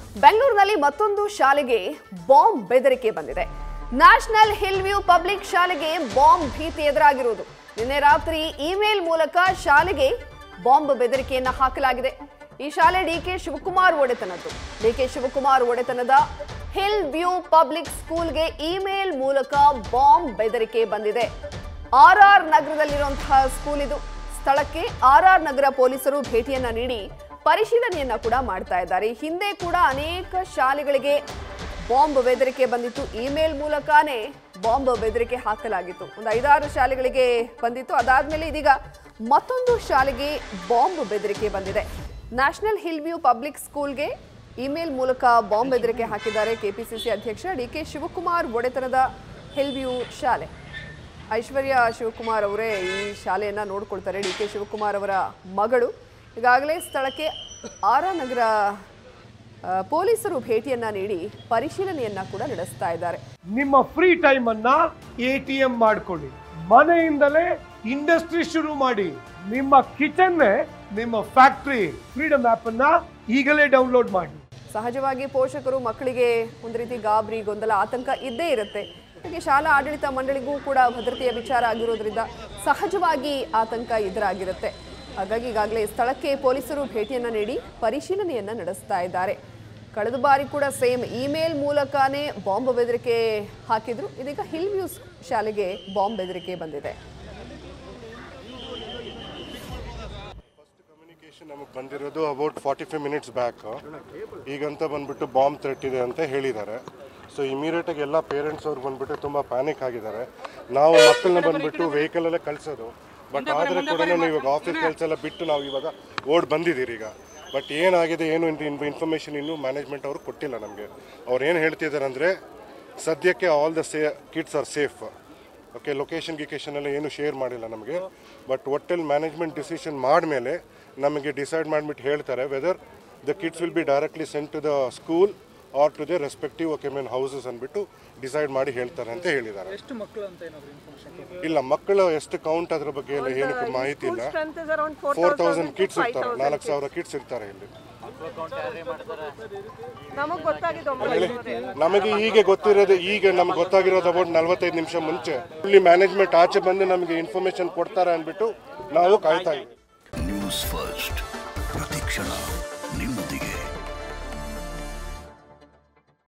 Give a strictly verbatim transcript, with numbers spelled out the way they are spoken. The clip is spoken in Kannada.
ಬೆಂಗಳೂರಿನಲ್ಲಿ ಮತ್ತೊಂದು ಶಾಲೆಗೆ ಬಾಂಬ್ ಬೆದರಿಕೆ ಬಂದಿದೆ. ನ್ಯಾಷನಲ್ ಹಿಲ್ ವ್ಯೂ ಪಬ್ಲಿಕ್ ಶಾಲೆಗೆ ಬಾಂಬ್ ಭೀತಿ ಎದುರಾಗಿರುವುದು. ನಿನ್ನೆ ರಾತ್ರಿ ಇಮೇಲ್ ಮೂಲಕ ಶಾಲೆಗೆ ಬಾಂಬ್ ಬೆದರಿಕೆಯನ್ನ ಹಾಕಲಾಗಿದೆ. ಈ ಶಾಲೆ ಡಿಕೆ ಶಿವಕುಮಾರ್ ಒಡೆತನದ್ದು. ಡಿಕೆ ಶಿವಕುಮಾರ್ ಒಡೆತನದ ಹಿಲ್ ವ್ಯೂ ಪಬ್ಲಿಕ್ ಸ್ಕೂಲ್ಗೆ ಇಮೇಲ್ ಮೂಲಕ ಬಾಂಬ್ ಬೆದರಿಕೆ ಬಂದಿದೆ. ಆರ್ ಆರ್ ನಗರದಲ್ಲಿರುವಂತಹ ಸ್ಕೂಲ್ ಇದು. ಸ್ಥಳಕ್ಕೆ ಆರ್ ಆರ್ ನಗರ ಪೊಲೀಸರು ಭೇಟಿಯನ್ನ ನೀಡಿ ಪರಿಶೀಲನೆಯನ್ನ ಕೂಡ ಮಾಡ್ತಾ ಇದ್ದಾರೆ. ಹಿಂದೆ ಕೂಡ ಅನೇಕ ಶಾಲೆಗಳಿಗೆ ಬಾಂಬ್ ಬೆದರಿಕೆ ಬಂದಿತ್ತು. ಇಮೇಲ್ ಮೂಲಕನೇ ಬಾಂಬ್ ಬೆದರಿಕೆ ಹಾಕಲಾಗಿತ್ತು. ಒಂದು ಐದಾರು ಶಾಲೆಗಳಿಗೆ ಬಂದಿತ್ತು. ಅದಾದ್ಮೇಲೆ ಇದೀಗ ಮತ್ತೊಂದು ಶಾಲೆಗೆ ಬಾಂಬ್ ಬೆದರಿಕೆ ಬಂದಿದೆ. ನ್ಯಾಷನಲ್ ಹಿಲ್ ವ್ಯೂ ಪಬ್ಲಿಕ್ ಸ್ಕೂಲ್ಗೆ ಇಮೇಲ್ ಮೂಲಕ ಬಾಂಬ್ ಬೆದರಿಕೆ ಹಾಕಿದ್ದಾರೆ ಕೆಪಿಸಿಸಿ ಅಧ್ಯಕ್ಷ ಡಿಕೆ ಶಿವಕುಮಾರ್ ಒಡೆತನದ ಹಿಲ್ ವ್ಯೂ ಶಾಲೆ. ಐಶ್ವರ್ಯ ಶಿವಕುಮಾರ್ ಅವರೇ ಈ ಶಾಲೆಯನ್ನ ನೋಡ್ಕೊಳ್ತಾರೆ. ಡಿ ಕೆ ಶಿವಕುಮಾರ್ ಅವರ ಮಗಳು. ಈಗಾಗಲೇ ಸ್ಥಳಕ್ಕೆ ಆರ್ ಆರ್ ನಗರ ಪೊಲೀಸರು ಭೇಟಿಯನ್ನ ನೀಡಿ ಪರಿಶೀಲನೆಯನ್ನ ಕೂಡ ನಡೆಸ್ತಾ ಇದ್ದಾರೆ. ನಿಮ್ಮ ಫ್ರೀ ಟೈಮ್ ಅನ್ನ ಎಟಿಎಂ ಮಾಡ್ಕೊಳ್ಳಿ. ಮನೆಯಿಂದಲೇ ಇಂಡಸ್ಟ್ರಿ ಶುರು ಮಾಡಿ. ನಿಮ್ಮ ಕಿಚನ್ ನಿಮ್ಮ ಫ್ಯಾಕ್ಟರಿ. ಫ್ರೀಡಮ್ ಆಪ್ ಅನ್ನ ಈಗಲೇ ಡೌನ್ಲೋಡ್ ಮಾಡಿ. ಸಹಜವಾಗಿ ಪೋಷಕರು ಮಕ್ಕಳಿಗೆ ಒಂದು ರೀತಿ ಗಾಬರಿ, ಗೊಂದಲ, ಆತಂಕ ಇದ್ದೇ ಇರುತ್ತೆ. ಹಾಗೆ ಶಾಲಾ ಆಡಳಿತ ಮಂಡಳಿಗೂ ಕೂಡ ಭದ್ರತೆಯ ವಿಚಾರ ಆಗಿರೋದ್ರಿಂದ ಸಹಜವಾಗಿ ಆತಂಕ ಎದುರಾಗಿರುತ್ತೆ. ಹಾಗಾಗಿ ಈಗಾಗಲೇ ಸ್ಥಳಕ್ಕೆ ಪೊಲೀಸರು ಭೇಟಿಯನ್ನ ನೀಡಿ ಪರಿಶೀಲನೆಯನ್ನ ನಡೆಸ್ತಾ ಇದ್ದಾರೆ. ಕಳೆದ ಬಾರಿ ಕೂಡ ಸೇಮ್ ಇಮೇಲ್ ಮೂಲಕನೇ ಬಾಂಬ್ ಬೆದರಿಕೆ ಹಾಕಿದ್ರು. ಇದೀಗ ಹಿಲ್ ವ್ಯೂ ಶಾಲೆಗೆ ಬಾಂಬ್ ಬೆದರಿಕೆ ಬಂದಿದೆ. ನಮಗೆ ಬಂದಿರೋದು about forty five minutes back. ಈಗಂತ ಬಂದ್ಬಿಟ್ಟು ಬಾಂಬ್ ಥ್ರೆಟ್ ಇದೆ ಅಂತ ಹೇಳಿದ್ದಾರೆ. ಸೊ ಇಮಿಡಿಯೇಟಾಗಿ ಎಲ್ಲ ಪೇರೆಂಟ್ಸ್ ಅವ್ರು ಬಂದ್ಬಿಟ್ಟು ತುಂಬ ಪ್ಯಾನಿಕ್ ಆಗಿದ್ದಾರೆ. ನಾವು ಮಕ್ಕಳನ್ನ ಬಂದ್ಬಿಟ್ಟು ವೆಹಿಕಲಲ್ಲೇ ಕಳಿಸೋದು. ಬಟ್ ಆದರೆ ಕೂಡ ನಾವು ಇವಾಗ ಆಫೀಸ್ ಕೆಲಸ ಎಲ್ಲ ಬಿಟ್ಟು ನಾವು ಇವಾಗ ಓಡ್ ಬಂದಿದ್ದೀರಿ ಈಗ. ಬಟ್ ಏನಾಗಿದೆ ಏನು ಇನ್ಫಾರ್ಮೇಷನ್ ಇನ್ನೂ ಮ್ಯಾನೇಜ್ಮೆಂಟ್ ಅವರು ಕೊಟ್ಟಿಲ್ಲ ನಮಗೆ. ಅವ್ರು ಏನು ಹೇಳ್ತಿದ್ದಾರೆ ಅಂದರೆ ಸದ್ಯಕ್ಕೆ all the say kids are safe. Okay, location ಗಿಕೇಶನ್ ಎಲ್ಲ ಏನು ಶೇರ್ ಮಾಡಿಲ್ಲ ನಮಗೆ. ಬಟ್ ಒಟ್ಟಲ್ಲಿ ಮ್ಯಾನೇಜ್ಮೆಂಟ್ ಡಿಸಿಷನ್ ಮಾಡಿದ್ಮೇಲೆ ನಮಗೆ ಡಿಸೈಡ್ ಮಾಡಿಬಿಟ್ಟು ಹೇಳ್ತಾರೆ whether the kids will be directly sent to the school or to the respective okay main houses ಅಂದ್ಬಿಟ್ಟು ಡಿಸೈಡ್ ಮಾಡಿ ಹೇಳ್ತಾರೆ ಅಂತ ಹೇಳಿದ್ದಾರೆ. ಇಲ್ಲ, ಮಕ್ಕಳು ಎಷ್ಟು ಕೌಂಟ್ ಅದ್ರ ಬಗ್ಗೆ ಎಲ್ಲ ಏನಕ್ಕೆ ಮಾಹಿತಿ ಇಲ್ಲ. ಫೋರ್ ತೌಸಂಡ್ ಕಿಡ್ಸ್ ಇರ್ತಾರೆ, ನಾಲ್ಕು ಸಾವಿರ ಕಿಡ್ಸ್ ಇರ್ತಾರೆ ಇಲ್ಲಿ. ನಮಗೆ ಈಗ ಗೊತ್ತಿರೋದು ಈಗ ನಮ್ಗೆ ಗೊತ್ತಾಗಿರೋದು ಅಬೌಟ್ ನಲ್ವತ್ತೈದು ನಿಮಿಷ ಮುಂಚೆ ಇಲ್ಲಿ ಮ್ಯಾನೇಜ್ಮೆಂಟ್ ಆಚೆ ಬಂದು ನಮಗೆ ಇನ್ಫಾರ್ಮೇಶನ್ ಕೊಡ್ತಾರೆ ಅಂದ್ಬಿಟ್ಟು ನಾವು ಕಾಯ್ತಾ ಇದ್ದೀವಿ. News first.